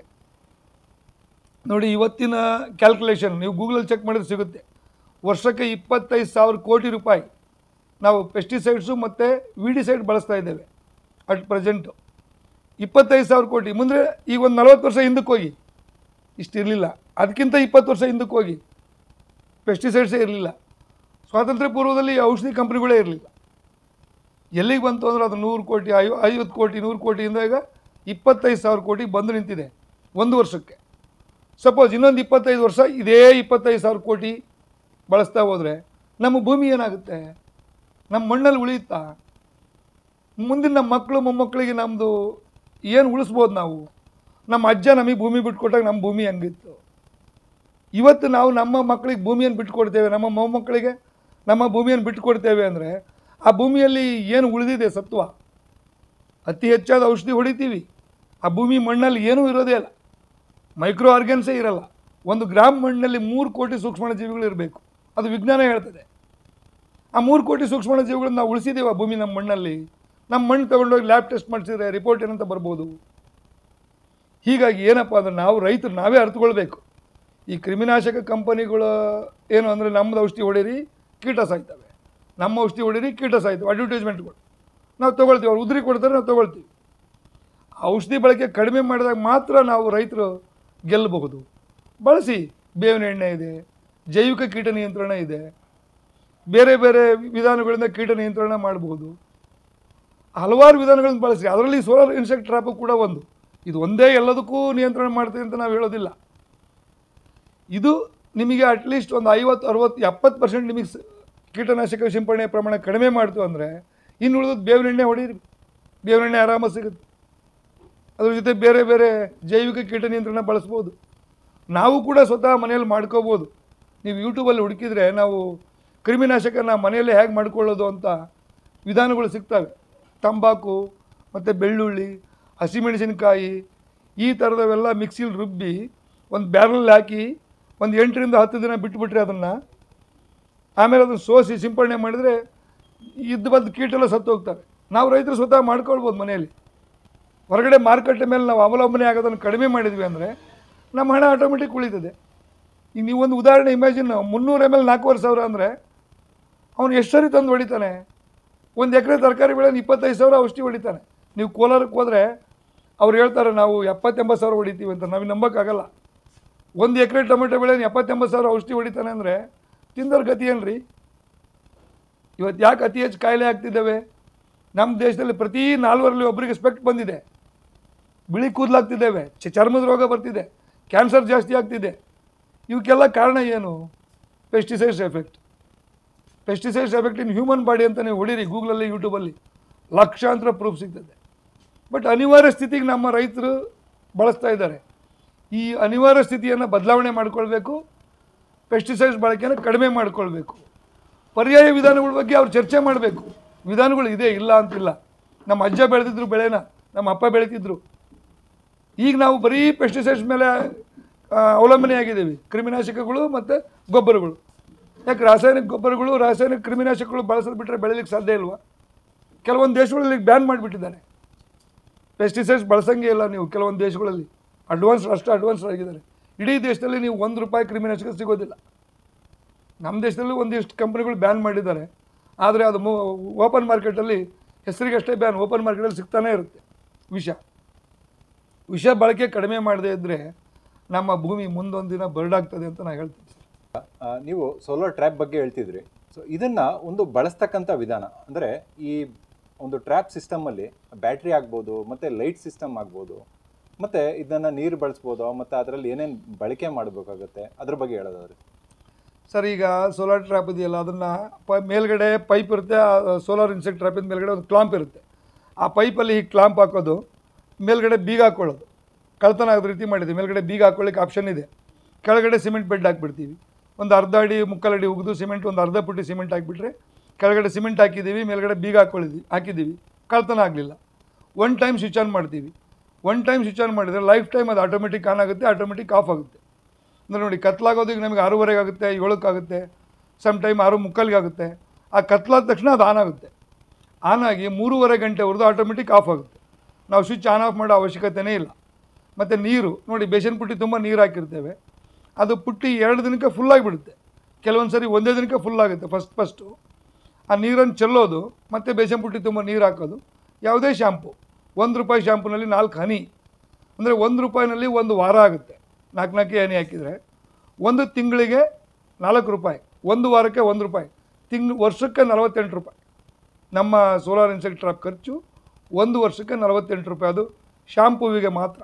ನೋಡಿ, ಇವತ್ತಿನ ಕ್ಯಾಲ್ಕುಲೇಷನ್ ನೀವು ಗೂಗಲಲ್ಲಿ ಚೆಕ್ ಮಾಡಿದ್ರೆ ಸಿಗುತ್ತೆ. ವರ್ಷಕ್ಕೆ 25,000 ಕೋಟಿ ರೂಪಾಯಿ ನಾವು ಪೆಸ್ಟಿಸೈಡ್ಸು ಮತ್ತು ವಿಡಿಸೈಡ್ ಬಳಸ್ತಾ ಇದ್ದೇವೆ ಅಟ್ ಪ್ರೆಸೆಂಟು. 25,000 ಕೋಟಿ. ಮುಂದೆ ಈಗ ಒಂದು 40 ವರ್ಷ ಹಿಂದಕ್ಕೆ ಹೋಗಿ, ಇಷ್ಟಿರಲಿಲ್ಲ. ಅದಕ್ಕಿಂತ 20 ವರ್ಷ ಹಿಂದಕ್ಕೆ ಹೋಗಿ ಪೆಸ್ಟಿಸೈಡ್ಸೇ ಇರಲಿಲ್ಲ. ಸ್ವಾತಂತ್ರ್ಯ ಪೂರ್ವದಲ್ಲಿ ಔಷಧಿ ಕಂಪ್ನಿಗಳೇ ಇರಲಿಲ್ಲ. ಎಲ್ಲಿಗೆ ಬಂತು ಅಂದರೆ ಅದು 100 ಕೋಟಿ, 50 ಕೋಟಿ, 100 ಕೋಟಿಯಿಂದ ಈಗ 25,000 ಕೋಟಿ ಬಂದು ನಿಂತಿದೆ ಒಂದು ವರ್ಷಕ್ಕೆ. ಸಪೋಸ್ ಇನ್ನೊಂದು 25 ವರ್ಷ ಇದೇ 25,000 ಕೋಟಿ ಬಳಸ್ತಾ ಹೋದರೆ ನಮ್ಮ ಭೂಮಿ ಏನಾಗುತ್ತೆ? ನಮ್ಮ ಮಣ್ಣಲ್ಲಿ ಉಳಿಯುತ್ತಾ? ಮುಂದಿನ ನಮ್ಮ ಮಕ್ಕಳು ಮೊಮ್ಮಕ್ಕಳಿಗೆ ನಮ್ಮದು ಏನು ಉಳಿಸ್ಬೋದು ನಾವು? ನಮ್ಮ ಅಜ್ಜ ನಮಗೆ ಭೂಮಿ ಬಿಟ್ಕೊಟ್ಟಾಗ ನಮ್ಮ ಭೂಮಿ ಹೆಂಗಿತ್ತು? ಇವತ್ತು ನಾವು ನಮ್ಮ ಮಕ್ಕಳಿಗೆ ಭೂಮಿಯನ್ನು ಬಿಟ್ಕೊಡ್ತೇವೆ, ನಮ್ಮ ಮೊಮ್ಮಕ್ಕಳಿಗೆ ನಮ್ಮ ಭೂಮಿಯನ್ನು ಬಿಟ್ಟುಕೊಡ್ತೇವೆ ಅಂದರೆ ಆ ಭೂಮಿಯಲ್ಲಿ ಏನು ಉಳಿದಿದೆ ಸತ್ವ? ಅತಿ ಹೆಚ್ಚಾದ ಔಷಧಿ ಹೊಡಿತೀವಿ, ಆ ಭೂಮಿ ಮಣ್ಣಲ್ಲಿ ಏನೂ ಇರೋದೇ ಇಲ್ಲ, ಮೈಕ್ರೋ ಆರ್ಗನ್ಸೇ ಇರಲ್ಲ. 1 ಗ್ರಾಮ್ ಮಣ್ಣಲ್ಲಿ 3 ಕೋಟಿ ಸೂಕ್ಷ್ಮಾಣುಜೀವಿಗಳು ಇರಬೇಕು, ಅದು ವಿಜ್ಞಾನ ಹೇಳ್ತದೆ. ಆ 3 ಕೋಟಿ ಸೂಕ್ಷ್ಮಾಣುಜೀವಿಗಳನ್ನ ನಾವು ಉಳಿಸಿದ್ದೇವೆ ಆ ಭೂಮಿ ನಮ್ಮ ಮಣ್ಣಲ್ಲಿ. ನಮ್ಮ ಮಣ್ಣು ತೊಗೊಂಡೋಗಿ ಲ್ಯಾಬ್ ಟೆಸ್ಟ್ ಮಾಡಿಸಿದ್ರೆ ರಿಪೋರ್ಟ್ ಏನಂತ ಬರ್ಬೋದು. ಹೀಗಾಗಿ ಏನಪ್ಪ ಅಂದರೆ ನಾವು ರೈತರು ನಾವೇ ಅರ್ಥಕೊಳ್ಬೇಕು. ಈ ಕ್ರಿಮಿನಾಶಕ ಕಂಪನಿಗಳು ಏನು ಅಂದರೆ ನಮ್ಮದು ಔಷಧಿ ಹೊಡೀರಿ ಕೀಟ ಸಾಯ್ತವೆ, ನಮ್ಮ ಔಷಧಿ ಹೊಡೀರಿ ಕೀಟ ಸಾಯ್ತವೆ, ಅಡ್ವರ್ಟೈಸ್ಮೆಂಟ್ಗಳು ನಾವು ತೊಗೊಳ್ತೀವಿ. ಅವ್ರು ಉದುರಿ ಕೊಡ್ತಾರೆ, ನಾವು ತೊಗೊಳ್ತೀವಿ. ಔಷಧಿ ಬಳಕೆ ಕಡಿಮೆ ಮಾಡಿದಾಗ ಮಾತ್ರ ನಾವು ರೈತರು ಗೆಲ್ಲಬಹುದು. ಬಳಸಿ. ಬೇವಿನ ಎಣ್ಣೆ ಇದೆ, ಜೈವಿಕ ಕೀಟ ನಿಯಂತ್ರಣ ಇದೆ, ಬೇರೆ ಬೇರೆ ವಿಧಾನಗಳಿಂದ ಕೀಟ ನಿಯಂತ್ರಣ ಮಾಡಬಹುದು. ಹಲವಾರು ವಿಧಾನಗಳನ್ನು ಬಳಸಿ. ಅದರಲ್ಲಿ ಸೋಲಾರ್ ಇನ್ಸೆಕ್ಟ್ ಟ್ರ್ಯಾಪು ಕೂಡ ಒಂದು. ಇದು ಒಂದೇ ಎಲ್ಲದಕ್ಕೂ ನಿಯಂತ್ರಣ ಮಾಡ್ತೀವಿ ಅಂತ ನಾವು ಹೇಳೋದಿಲ್ಲ. ಇದು ನಿಮಗೆ ಅಟ್ಲೀಸ್ಟ್ ಒಂದು 50, 60, 70% ನಿಮಗೆ ಕೀಟನಾಶಕ ಸಿಂಪಡಣೆ ಪ್ರಮಾಣ ಕಡಿಮೆ ಮಾಡ್ತು ಅಂದರೆ ಇನ್ನು ಉಳಿದದ್ದು ಬೇವಿನ ಎಣ್ಣೆ ಹೊಡೀರಿ. ಬೇವಿನ ಎಣ್ಣೆ ಆರಾಮಾಗಿ ಸಿಗುತ್ತೆ. ಅದ್ರ ಜೊತೆ ಬೇರೆ ಬೇರೆ ಜೈವಿಕ ಕೀಟ ನಿಯಂತ್ರಣ ಬಳಸ್ಬೋದು. ನಾವು ಕೂಡ ಸ್ವತಃ ಮನೆಯಲ್ಲಿ ಮಾಡ್ಕೋಬೋದು. ನೀವು ಯೂಟ್ಯೂಬಲ್ಲಿ ಹುಡುಕಿದರೆ ನಾವು ಕ್ರಿಮಿನಾಶಕನ ಮನೆಯಲ್ಲೇ ಹೇಗೆ ಮಾಡ್ಕೊಳ್ಳೋದು ಅಂತ ವಿಧಾನಗಳು ಸಿಗ್ತವೆ. ತಂಬಾಕು ಮತ್ತು ಬೆಳ್ಳುಳ್ಳಿ, ಹಸಿಮೆಣಸಿನಕಾಯಿ ಈ ಥರದವೆಲ್ಲ ಮಿಕ್ಸಿಲಿ ರುಬ್ಬಿ ಒಂದು ಬ್ಯಾರಲ್ ಹಾಕಿ ಒಂದು 8ರಿಂದ 10 ದಿನ ಬಿಟ್ಟುಬಿಟ್ರೆ ಅದನ್ನು, ಆಮೇಲೆ ಅದನ್ನು ಸೋಸಿ ಸಿಂಪಡಣೆ ಮಾಡಿದರೆ ಇದ್ದು ಬಂದು ಕೀಟೆಲ್ಲ ಸತ್ತು ಹೋಗ್ತವೆ. ನಾವು ರೈತರು ಸ್ವತಃ ಮಾಡ್ಕೊಳ್ಬೋದು ಮನೆಯಲ್ಲಿ. ಹೊರಗಡೆ ಮಾರುಕಟ್ಟೆ ಮೇಲೆ ನಾವು ಅವಲಂಬನೆ ಆಗೋದನ್ನು ಕಡಿಮೆ ಮಾಡಿದ್ವಿ ಅಂದರೆ ನಮ್ಮ ಹಣ ಆಟೋಮೆಟಿಕ್ ಉಳಿತದೆ. ಈಗ ನೀವೊಂದು ಉದಾಹರಣೆ ಇಮ್ಯಾಜಿನ್, 300 ml 4,500 ಅಂದರೆ ಅವನು ಎಷ್ಟು ಸರಿ ತಂದು ಹೊಡಿತಾನೆ? 1 ಎಕರೆ ತರಕಾರಿ ಬೆಳೆ 25,000 ಔಷಧಿ ಹೊಡಿತಾನೆ. ನೀವು ಕೋಲಾರಕ್ಕೆ ಹೋದರೆ ಅವ್ರು ಹೇಳ್ತಾರೆ ನಾವು 70-80 ಹೊಡಿತೀವಿ ಅಂತ. ನಾವು ನಂಬೋಕ್ಕಾಗಲ್ಲ. 1 ಎಕರೆ ಟೊಮೆಟೊ ಬೆಳೆ 70-80 ಔಷಧಿ ಹೊಡಿತಾನೆ ಅಂದರೆ ತಿಂದವ್ರ ಗತಿ ಏನು ರೀ? ಇವತ್ತು ಯಾಕೆ ಅತಿ ಹೆಚ್ಚು ಕಾಯಿಲೆ ಆಗ್ತಿದ್ದಾವೆ? ನಮ್ಮ ದೇಶದಲ್ಲಿ ಪ್ರತಿ 4ರಲ್ಲಿ ಒಬ್ಬರಿಗೆ ಸ್ಪೆಕ್ಟ್ ಬಂದಿದೆ, ಬಿಳಿ ಕೂದಲಾಗ್ತಿದ್ದೇವೆ, ಚರ್ಮದ ರೋಗ ಬರ್ತಿದೆ, ಕ್ಯಾನ್ಸರ್ ಜಾಸ್ತಿ ಆಗ್ತಿದೆ. ಇವಕ್ಕೆಲ್ಲ ಕಾರಣ ಏನು? Pesticides effect. Pesticides effect in human body ಅಂತ ನೀವು ಹೊಡೀರಿ ಗೂಗಲಲ್ಲಿ, ಯೂಟ್ಯೂಬಲ್ಲಿ ಲಕ್ಷಾಂತರ ಪ್ರೂಫ್ ಸಿಗ್ತದೆ. ಬಟ್ ಅನಿವಾರ್ಯ ಸ್ಥಿತಿಗೆ ನಮ್ಮ ರೈತರು ಬಳಸ್ತಾ ಇದ್ದಾರೆ. ಈ ಅನಿವಾರ್ಯ ಸ್ಥಿತಿಯನ್ನು ಬದಲಾವಣೆ ಮಾಡಿಕೊಳ್ಬೇಕು. ಪೆಸ್ಟಿಸೈಡ್ಸ್ ಬಳಕೆಯನ್ನು ಕಡಿಮೆ ಮಾಡಿಕೊಳ್ಬೇಕು. ಪರ್ಯಾಯ ವಿಧಾನಗಳ ಬಗ್ಗೆ ಅವ್ರು ಚರ್ಚೆ ಮಾಡಬೇಕು. ವಿಧಾನಗಳು ಇದೆ, ಇಲ್ಲ ಅಂತಿಲ್ಲ. ನಮ್ಮ ಅಜ್ಜ ಬೆಳೆದಿದ್ರು ಬೆಳೆನ, ನಮ್ಮ ಅಪ್ಪ ಬೆಳೀತಿದ್ರು. ಈಗ ನಾವು ಬರೀ ಪೆಸ್ಟಿಸೈಡ್ಸ್ ಮೇಲೆ ಅವಲಂಬನೆ ಆಗಿದ್ದೀವಿ, ಕ್ರಿಮಿನಾಶಕಗಳು ಮತ್ತು ಗೊಬ್ಬರಗಳು. ಯಾಕೆ ರಾಸಾಯನಿಕ ಗೊಬ್ಬರಗಳು, ರಾಸಾಯನಿಕ ಕ್ರಿಮಿನಾಶಕಗಳು ಬಳಸೋದು ಬಿಟ್ಟರೆ ಬೆಳೀಲಿಕ್ಕೆ ಸಾಧ್ಯ ಇಲ್ವಾ? ಕೆಲವೊಂದು ದೇಶಗಳಲ್ಲಿ ಬ್ಯಾನ್ ಮಾಡಿಬಿಟ್ಟಿದ್ದಾರೆ. ಪೆಸ್ಟಿಸೈಡ್ಸ್ ಬಳಸಂಗೆ ಇಲ್ಲ ನೀವು. ಕೆಲವೊಂದು ದೇಶಗಳಲ್ಲಿ ಅಷ್ಟು ಅಡ್ವಾನ್ಸ್ ಆಗಿದ್ದಾರೆ. ಇಡೀ ದೇಶದಲ್ಲಿ ನೀವು ₹1 ಕ್ರಿಮಿನಾಶಕ ಸಿಗೋದಿಲ್ಲ. ನಮ್ಮ ದೇಶದಲ್ಲೂ ಒಂದಿಷ್ಟು ಕಂಪ್ನಿಗಳು ಬ್ಯಾನ್ ಮಾಡಿದ್ದಾರೆ. ಆದರೆ ಅದು ಓಪನ್ ಮಾರ್ಕೆಟಲ್ಲಿ ಹೆಸರಿಗಷ್ಟೇ ಬ್ಯಾನ್. ಓಪನ್ ಮಾರ್ಕೆಟಲ್ಲಿ ಸಿಗ್ತಾನೇ ಇರುತ್ತೆ. ವಿಷ ಬಳಕೆ ಕಡಿಮೆ ಮಾಡದೇ ಇದ್ದರೆ ನಮ್ಮ ಭೂಮಿ ಮುಂದೊಂದು ದಿನ ಬರ್ಡಾಗ್ತದೆ ಅಂತ ನಾನು ಹೇಳ್ತೀನಿ. ನೀವು ಸೋಲಾರ್ ಟ್ರ್ಯಾಪ್ ಬಗ್ಗೆ ಹೇಳ್ತಿದ್ರಿ. ಸೊ ಇದನ್ನು ಒಂದು ಬಳಸ್ತಕ್ಕಂಥ ವಿಧಾನ ಅಂದರೆ ಈ ಒಂದು ಟ್ರ್ಯಾಪ್ ಸಿಸ್ಟಮಲ್ಲಿ ಬ್ಯಾಟ್ರಿ ಆಗ್ಬೋದು, ಮತ್ತು ಲೈಟ್ ಸಿಸ್ಟಮ್ ಆಗ್ಬೋದು, ಮತ್ತು ಇದನ್ನು ನೀರು ಬಳಸ್ಬೋದು, ಮತ್ತು ಅದರಲ್ಲಿ ಏನೇನು ಬಳಕೆ ಮಾಡಬೇಕಾಗುತ್ತೆ ಅದ್ರ ಬಗ್ಗೆ ಹೇಳೋದಾದ್ರೆ ಸರ್, ಈಗ ಸೋಲಾರ್ ಟ್ರ್ಯಾಪ್ ಇದೆಯಲ್ಲ, ಅದನ್ನು ಮೇಲ್ಗಡೆ ಪೈಪ್ ಇರುತ್ತೆ. ಸೋಲಾರ್ ಇನ್ಸೆಕ್ಟ್ ಟ್ರ್ಯಾಪಿಂದ ಮೇಲ್ಗಡೆ ಒಂದು ಕ್ಲಾಂಪ್ ಇರುತ್ತೆ. ಆ ಪೈಪಲ್ಲಿ ಈ ಕ್ಲಾಂಪ್ ಹಾಕೋದು, ಮೇಲ್ಗಡೆ ಬೀಗ ಹಾಕ್ಕೊಳ್ಳೋದು. ಕಳ್ತನ ಆಗೋದು ರೀತಿ ಮಾಡಿದ್ದೀವಿ. ಮೇಲ್ಗಡೆ ಬೀಗ ಹಾಕ್ಕೊಳ್ಳಿಕ್ಕೆ ಆಪ್ಷನ್ ಇದೆ. ಕೆಳಗಡೆ ಸಿಮೆಂಟ್ ಬೆಡ್ ಹಾಕ್ಬಿಡ್ತೀವಿ. ಒಂದು ಅರ್ಧ ಅಡಿ 3/4 ಅಡಿ ಉಗಿದು ಸಿಮೆಂಟ್, ಒಂದು ಅರ್ಧ ಪುಟ್ಟಿ ಸಿಮೆಂಟ್ ಹಾಕಿಬಿಟ್ರೆ ಕೆಳಗಡೆ ಸಿಮೆಂಟ್ ಹಾಕಿದ್ದೀವಿ, ಮೇಲ್ಗಡೆ ಬೀಗ ಹಾಕಿದ್ದೀವಿ. ಕಳ್ತನ ಆಗಲಿಲ್ಲ. 1 ಟೈಮ್ ಸ್ವಿಚ್ ಆನ್ ಮಾಡ್ತೀವಿ. 1 ಟೈಮ್ ಸ್ವಿಚ್ ಆನ್ ಮಾಡಿದರೆ ಲೈಫ್ ಟೈಮ್ ಅದು ಆಟೋಮೆಟಿಕ್ ಆನ್ ಆಗುತ್ತೆ, ಆಟೋಮೆಟಿಕ್ ಆಫ್ ಆಗುತ್ತೆ. ಅಂದರೆ ನೋಡಿ, ಕತ್ಲಾಗೋದು ಈಗ ನಮಗೆ 6:30 ಆಗುತ್ತೆ, 7ಕ್ಕೆ ಆಗುತ್ತೆ, ಸಮ್ ಟೈಮ್ 6:45 ಆಗುತ್ತೆ. ಆ ಕತ್ಲಾದ ತಕ್ಷಣ ಅದು ಆನ್ ಆಗುತ್ತೆ. ಆನ್ ಆಗಿ 3.5 ಗಂಟೆವರೆಗೂ ಆಟೋಮೆಟಿಕ್ ಆಫ್ ಆಗುತ್ತೆ. ನಾವು ಸ್ವಿಚ್ ಆನ್ ಆಫ್ ಮಾಡೋ ಅವಶ್ಯಕತೆಯೇ ಇಲ್ಲ. ಮತ್ತು ನೀರು ನೋಡಿ, ಬೇಸನ್ ಪುಟ್ಟಿ ತುಂಬ ನೀರು ಹಾಕಿರ್ತೇವೆ, ಅದು ಪುಟ್ಟಿ 2 ದಿನಕ್ಕೆ ಫುಲ್ಲಾಗಿಬಿಡುತ್ತೆ. ಕೆಲವೊಂದು ಸರಿ ಒಂದೇ ದಿನಕ್ಕೆ ಫುಲ್ಲಾಗುತ್ತೆ. ಫಸ್ಟು ಆ ನೀರನ್ನು ಚೆಲ್ಲೋದು, ಮತ್ತು ಬೇಸನ್ ಪುಟ್ಟಿ ತುಂಬ ನೀರು ಹಾಕೋದು. ಯಾವುದೇ ಶಾಂಪು, ₹1 ಶಾಂಪುನಲ್ಲಿ 4 ಹನಿ, ಅಂದರೆ ₹1 1 ವಾರ ಆಗುತ್ತೆ. 4 ಹನಿ ಹಾಕಿದರೆ 1 ತಿಂಗಳಿಗೆ ₹4, 1 ವಾರಕ್ಕೆ ₹1, ವರ್ಷಕ್ಕೆ ₹48. ನಮ್ಮ ಸೋಲಾರ್ ಇನ್ಸೆಕ್ಟ್ ಟ್ರಾಪ್ ಖರ್ಚು 1 ವರ್ಷಕ್ಕೆ ₹48. ಅದು ಶಾಂಪುವಿಗೆ ಮಾತ್ರ.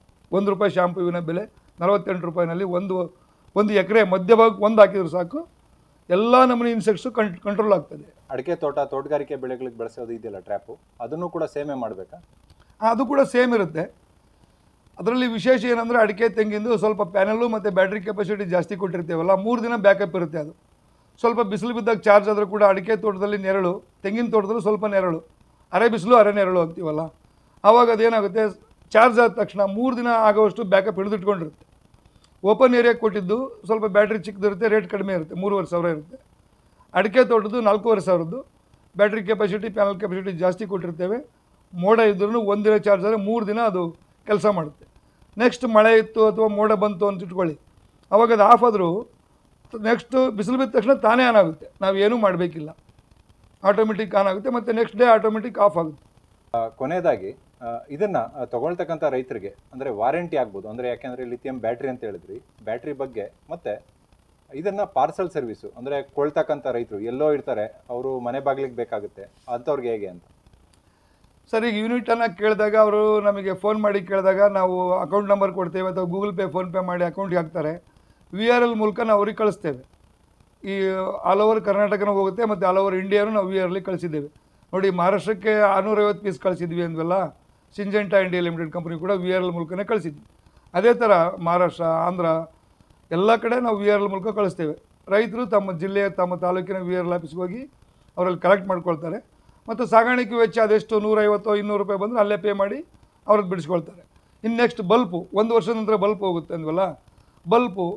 ₹1 ಶಾಂಪುವಿನ ಬೆಲೆ ₹48. ಒಂದು ಎಕರೆ ಮಧ್ಯಭಾಗಕ್ಕೆ 1 ಹಾಕಿದ್ರು ಸಾಕು, ಎಲ್ಲ ನಮೂನಿ ಇನ್ಸೆಕ್ಟ್ಸು ಕಂಟ್ರೋಲ್ ಆಗ್ತದೆ. ಅಡಿಕೆ ತೋಟ, ತೋಟಗಾರಿಕೆ ಬೆಳೆಗಳಿಗೆ ಬಳಸೋದು ಇದೆಯಲ್ಲ ಟ್ರ್ಯಾಪು, ಅದನ್ನು ಕೂಡ ಸೇಮೇ ಮಾಡಬೇಕಾ? ಅದು ಕೂಡ ಸೇಮ್ ಇರುತ್ತೆ. ಅದರಲ್ಲಿ ವಿಶೇಷ ಏನಂದರೆ ಅಡಿಕೆ ತೆಂಗಿಂದು ಸ್ವಲ್ಪ ಪ್ಯಾನಲ್ಲು ಮತ್ತು ಬ್ಯಾಟ್ರಿ ಕೆಪಾಸಿಟಿ ಜಾಸ್ತಿ ಕೊಟ್ಟಿರ್ತೇವಲ್ಲ, 3 ದಿನ ಬ್ಯಾಕಪ್ ಇರುತ್ತೆ. ಅದು ಸ್ವಲ್ಪ ಬಿಸಿಲು ಬಿದ್ದಾಗ ಚಾರ್ಜ್ ಆದರೂ ಕೂಡ ಅಡಿಕೆ ತೋಟದಲ್ಲಿ ನೆರಳು, ತೆಂಗಿನ ತೋಟದಲ್ಲಿ ಸ್ವಲ್ಪ ನೆರಳು, ಅರೆ ಬಿಸಿಲು ಅರೆ ನೆರಳು ಅಂತೀವಲ್ಲ, ಆವಾಗ ಅದೇನಾಗುತ್ತೆ, ಚಾರ್ಜ್ ಆದ ತಕ್ಷಣ 3 ದಿನ ಆಗೋವಷ್ಟು ಬ್ಯಾಕಪ್ ಹಿಡಿದಿಟ್ಕೊಂಡಿರುತ್ತೆ. ಓಪನ್ ಏರಿಯಾಗೆ ಕೊಟ್ಟಿದ್ದು ಸ್ವಲ್ಪ ಬ್ಯಾಟ್ರಿ ಚಿಕ್ಕದಿರುತ್ತೆ, ರೇಟ್ ಕಡಿಮೆ ಇರುತ್ತೆ, ₹3,500 ಇರುತ್ತೆ. ಅಡಿಕೆ ತೋಟದ್ದು $4,500, ಬ್ಯಾಟ್ರಿ ಕೆಪಾಸಿಟಿ ಪ್ಯಾನಲ್ ಕೆಪಾಸಿಟಿ ಜಾಸ್ತಿ ಕೊಟ್ಟಿರ್ತೇವೆ. ಮೋಡ ಇದ್ರೂ 1 ದಿನ ಚಾರ್ಜ್ ಆದರೆ 3 ದಿನ ಅದು ಕೆಲಸ ಮಾಡುತ್ತೆ. ನೆಕ್ಸ್ಟ್ ಮಳೆ ಇತ್ತು ಅಥವಾ ಮೋಡ ಬಂತು ಅಂತ ಇಟ್ಕೊಳ್ಳಿ, ಅವಾಗ ಅದು ಆಫ್ ಆದರೂ ನೆಕ್ಸ್ಟ್ ಬಿಸಿಲು ಬಿದ್ದ ತಕ್ಷಣ ತಾನೇ ಆನ್ ಆಗುತ್ತೆ, ನಾವು ಏನೂ ಮಾಡಬೇಕಿಲ್ಲ, ಆಟೋಮೆಟಿಕ್ ಆನ್ ಆಗುತ್ತೆ, ಮತ್ತು ನೆಕ್ಸ್ಟ್ ಡೇ ಆಟೋಮೆಟಿಕ್ ಆಫ್ ಆಗುತ್ತೆ. ಕೊನೆಯದಾಗಿ ಇದನ್ನು ತಗೊಳ್ತಕ್ಕಂಥ ರೈತರಿಗೆ ಅಂದರೆ ವಾರಂಟಿ ಆಗ್ಬೋದು, ಅಂದರೆ ಯಾಕೆಂದರೆ ಲಿಥಿಯಂ ಬ್ಯಾಟ್ರಿ ಅಂತ ಹೇಳಿದ್ರಿ, ಬ್ಯಾಟ್ರಿ ಬಗ್ಗೆ, ಮತ್ತು ಇದನ್ನು ಪಾರ್ಸಲ್ ಸರ್ವಿಸು ಅಂದರೆ ಕೊಳ್ತಕ್ಕಂಥ ರೈತರು ಎಲ್ಲೋ ಇರ್ತಾರೆ, ಅವರು ಮನೆ ಬಾಗಿಲಿಗೆ ಬೇಕಾಗುತ್ತೆ, ಅಂಥವ್ರಿಗೆ ಹೇಗೆ ಅಂತ? ಸರ್, ಈಗ ಯೂನಿಟನ್ನು ಕೇಳಿದಾಗ ಅವರು ನಮಗೆ ಫೋನ್ ಮಾಡಿ ಕೇಳಿದಾಗ ನಾವು ಅಕೌಂಟ್ ನಂಬರ್ ಕೊಡ್ತೇವೆ ಅಥವಾ ಗೂಗಲ್ ಪೇ, ಫೋನ್ಪೇ ಮಾಡಿ ಅಕೌಂಟ್ಗೆ ಹಾಕ್ತಾರೆ. VRL ಮೂಲಕ ನಾವು ಅವ್ರಿಗೆ ಕಳಿಸ್ತೇವೆ. ಈ ಆಲ್ ಓವರ್ ಕರ್ನಾಟಕನೂ ಹೋಗುತ್ತೆ ಮತ್ತು ಆಲ್ ಓವರ್ ಇಂಡಿಯಾನು ನಾವು VRL ಕಳಿಸಿದ್ದೇವೆ. ನೋಡಿ, ಮಹಾರಾಷ್ಟ್ರಕ್ಕೆ 650 ಪೀಸ್ ಕಳಿಸಿದ್ವಿ ಅಂದ್ವಲ್ಲ, ಸಿಂಜೆಂಟಾ ಇಂಡಿಯಾ ಲಿಮಿಟೆಡ್ ಕಂಪ್ನಿ ಕೂಡ VRL ಮೂಲಕನೇ ಕಳಿಸಿದ್ವಿ. ಅದೇ ಥರ ಮಹಾರಾಷ್ಟ್ರ, ಆಂಧ್ರ ಎಲ್ಲ ಕಡೆ ನಾವು VRL ಮೂಲಕ ಕಳಿಸ್ತೇವೆ. ರೈತರು ತಮ್ಮ ಜಿಲ್ಲೆಯ, ತಮ್ಮ ತಾಲೂಕಿನ VRL ಆಫೀಸ್ಗೆ ಹೋಗಿ ಅವರಲ್ಲಿ ಕಲೆಕ್ಟ್ ಮಾಡ್ಕೊಳ್ತಾರೆ. ಮತ್ತು ಸಾಗಾಣಿಕೆ ವೆಚ್ಚ ಅದೆಷ್ಟು ₹150-200 ಬಂದರೆ ಅಲ್ಲೇ ಪೇ ಮಾಡಿ ಅವ್ರದ್ದು ಬಿಡಿಸ್ಕೊಳ್ತಾರೆ. ಇನ್ನು ನೆಕ್ಸ್ಟ್ ಬಲ್ಪು, 1 ವರ್ಷದ ನಂತರ ಬಲ್ಪ್ ಹೋಗುತ್ತೆ ಅಂದ್ವಲ್ಲ, ಬಲ್ಪು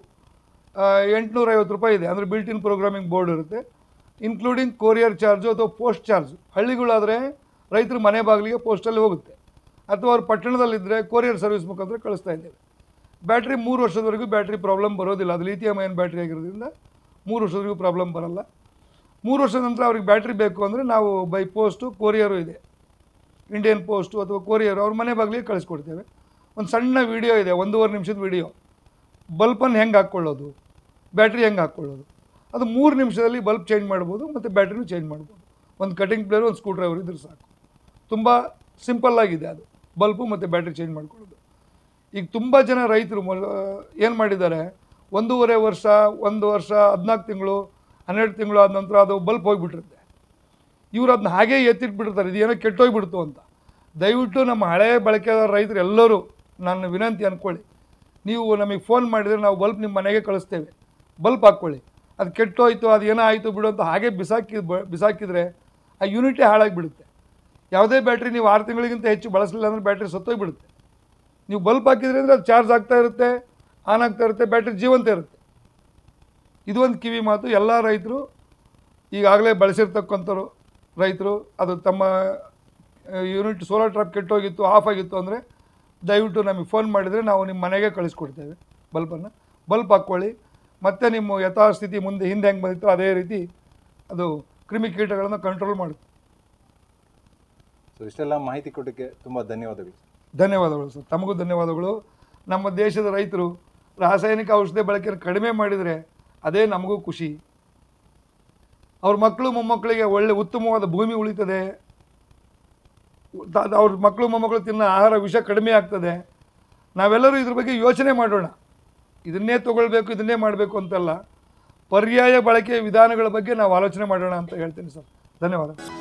₹850 ಇದೆ. ಅಂದರೆ ಬಿಲ್ಟ್ ಇನ್ ಪ್ರೋಗ್ರಾಮಿಂಗ್ ಬೋರ್ಡ್ ಇರುತ್ತೆ, ಇನ್ಕ್ಲೂಡಿಂಗ್ ಕೊರಿಯರ್ ಚಾರ್ಜು ಅಥವಾ ಪೋಸ್ಟ್ ಚಾರ್ಜು. ಹಳ್ಳಿಗಳಾದರೆ ರೈತರು ಮನೆ ಬಾಗಿಲಿಗೆ ಪೋಸ್ಟಲ್ಲಿ ಹೋಗುತ್ತೆ, ಅಥವಾ ಅವ್ರು ಪಟ್ಟಣದಲ್ಲಿದ್ದರೆ ಕೊರಿಯರ್ ಸರ್ವಿಸ್ ಮುಖಾಂತರ ಕಳಿಸ್ತಾ ಇದ್ದೇವೆ. ಬ್ಯಾಟ್ರಿ 3 ವರ್ಷದವರೆಗೂ ಬ್ಯಾಟ್ರಿ ಪ್ರಾಬ್ಲಮ್ ಬರೋದಿಲ್ಲ. ಅದು ಲಿಥಿಯಂ ಅಯಾನ್ ಬ್ಯಾಟ್ರಿ ಆಗಿರೋದ್ರಿಂದ 3 ವರ್ಷದವರೆಗೂ ಪ್ರಾಬ್ಲಮ್ ಬರೋಲ್ಲ. 3 ವರ್ಷದ ನಂತರ ಅವ್ರಿಗೆ ಬ್ಯಾಟ್ರಿ ಬೇಕು ಅಂದರೆ ನಾವು ಬೈ ಪೋಸ್ಟು, ಕೊರಿಯರು ಇದೆ, ಇಂಡಿಯನ್ ಪೋಸ್ಟು ಅಥವಾ ಕೊರಿಯರು ಅವ್ರ ಮನೆ ಬಾಗಿಲಿಗೆ ಕಳಿಸ್ಕೊಡ್ತೇವೆ. ಒಂದು ಸಣ್ಣ ವೀಡಿಯೋ ಇದೆ, 1.5 ನಿಮಿಷದ ವೀಡಿಯೋ, ಬಲ್ಪನ್ನು ಹೆಂಗೆ ಹಾಕ್ಕೊಳ್ಳೋದು, ಬ್ಯಾಟ್ರಿ ಹೆಂಗೆ ಹಾಕ್ಕೊಳ್ಳೋದು, ಅದು 3 ನಿಮಿಷದಲ್ಲಿ ಬಲ್ಬ್ ಚೇಂಜ್ ಮಾಡ್ಬೋದು ಮತ್ತು ಬ್ಯಾಟ್ರಿನೂ ಚೇಂಜ್ ಮಾಡ್ಬೋದು. ಒಂದು ಕಟಿಂಗ್ ಪ್ಲೇಯರ್, ಒಂದು ಸ್ಕ್ರೂ ಡ್ರೈವರ್ ಇದ್ರೆ ಸಾಕು. ತುಂಬ ಸಿಂಪಲ್ಲಾಗಿದೆ ಅದು, ಬಲ್ಬು ಮತ್ತು ಬ್ಯಾಟ್ರಿ ಚೇಂಜ್ ಮಾಡ್ಕೊಳ್ಳೋದು. ಈಗ ತುಂಬ ಜನ ರೈತರು ಏನು ಮಾಡಿದ್ದಾರೆ, 1.5 ವರ್ಷ, 1 ವರ್ಷ, 14 ತಿಂಗಳು, 12 ತಿಂಗಳು ಆದ ನಂತರ ಅದು ಬಲ್ಬ್ ಹೋಗಿಬಿಟ್ಟಿರುತ್ತೆ. ಇವರು ಅದನ್ನ ಹಾಗೇ ಎತ್ತಿಟ್ಬಿಡ್ತಾರೆ, ಇದು ಏನೋ ಕೆಟ್ಟೋಗ್ಬಿಡ್ತು ಅಂತ. ದಯವಿಟ್ಟು ನಮ್ಮ ಹಳೆ ಬಳಕೆದಾರ ರೈತರು ಎಲ್ಲರೂ ನನ್ನ ವಿನಂತಿ ಅಂದ್ಕೊಳ್ಳಿ, ನೀವು ನಮಗೆ ಫೋನ್ ಮಾಡಿದರೆ ನಾವು ಬಲ್ಬ್ ನಿಮ್ಮ ಮನೆಗೆ ಕಳಿಸ್ತೇವೆ, ಬಲ್ಬ್ ಹಾಕ್ಕೊಳ್ಳಿ. ಅದು ಕೆಟ್ಟೋಯ್ತು, ಅದು ಏನೋ ಆಯಿತು ಬಿಡು ಅಂತ ಹಾಗೆ ಬಿಸಾಕಿದರೆ ಆ ಯೂನಿಟೇ ಹಾಳಾಗಿಬಿಡುತ್ತೆ. ಯಾವುದೇ ಬ್ಯಾಟ್ರಿ ನೀವು 6 ತಿಂಗಳಿಗಿಂತ ಹೆಚ್ಚು ಬಳಸಲಿಲ್ಲ ಅಂದರೆ ಬ್ಯಾಟ್ರಿ ಸತ್ತೋಗ್ಬಿಡುತ್ತೆ. ನೀವು ಬಲ್ಬ್ ಹಾಕಿದ್ರಿ ಅಂದರೆ ಅದು ಚಾರ್ಜ್ ಆಗ್ತಾ ಇರುತ್ತೆ, ಆನ್ ಆಗ್ತಾ ಇರುತ್ತೆ, ಬ್ಯಾಟ್ರಿ ಜೀವಂತ ಇರುತ್ತೆ. ಇದು ಒಂದು ಕಿವಿ ಮಾತು. ಎಲ್ಲ ರೈತರು ಈಗಾಗಲೇ ಬಳಸಿರ್ತಕ್ಕಂಥವ್ರು ರೈತರು ಅದು ತಮ್ಮ ಯೂನಿಟ್ ಸೋಲಾರ್ ಟ್ರಾಪ್ ಕೆಟ್ಟೋಗಿತ್ತು, ಆಫ್ ಆಗಿತ್ತು ಅಂದರೆ ದಯವಿಟ್ಟು ನಮಗೆ ಫೋನ್ ಮಾಡಿದರೆ ನಾವು ನಿಮ್ಮ ಮನೆಗೆ ಕಳಿಸ್ಕೊಡ್ತೇವೆ ಬಲ್ಬನ್ನು. ಬಲ್ಬ್ ಹಾಕ್ಕೊಳ್ಳಿ, ಮತ್ತು ನಿಮ್ಮ ಯಥಾಸ್ಥಿತಿ ಮುಂದೆ ಹಿಂದೆ ಹೆಂಗೆ ಬಂದಿತ್ತು ಅದೇ ರೀತಿ ಅದು ಕ್ರಿಮಿಕೀಟಗಳನ್ನು ಕಂಟ್ರೋಲ್ ಮಾಡುತ್ತೆ. ಸೊ ಇಷ್ಟೆಲ್ಲ ಮಾಹಿತಿ ಕೊಟ್ಟಕ್ಕೆ ತುಂಬ ಧನ್ಯವಾದಗಳು. ಧನ್ಯವಾದಗಳು ಸರ್, ತಮಗೂ ಧನ್ಯವಾದಗಳು. ನಮ್ಮ ದೇಶದ ರೈತರು ರಾಸಾಯನಿಕ ಔಷಧಿ ಬಳಕೆಯನ್ನು ಕಡಿಮೆ ಮಾಡಿದರೆ ಅದೇ ನಮಗೂ ಖುಷಿ. ಅವ್ರ ಮಕ್ಕಳು ಮೊಮ್ಮಕ್ಕಳಿಗೆ ಒಳ್ಳೆ ಉತ್ತಮವಾದ ಭೂಮಿ ಉಳಿತದೆ, ಅವ್ರ ಮಕ್ಕಳು ಮೊಮ್ಮಕ್ಕಳು ತಿನ್ನೋ ಆಹಾರ ವಿಷ ಕಡಿಮೆ ಆಗ್ತದೆ. ನಾವೆಲ್ಲರೂ ಇದ್ರ ಬಗ್ಗೆ ಯೋಚನೆ ಮಾಡೋಣ. ಇದನ್ನೇ ತೊಗೊಳ್ಬೇಕು, ಇದನ್ನೇ ಮಾಡಬೇಕು ಅಂತಲ್ಲ, ಪರ್ಯಾಯ ಬಳಕೆಯ ವಿಧಾನಗಳ ಬಗ್ಗೆ ನಾವು ಆಲೋಚನೆ ಮಾಡೋಣ ಅಂತ ಹೇಳ್ತೀನಿ ಸರ್. ಧನ್ಯವಾದ.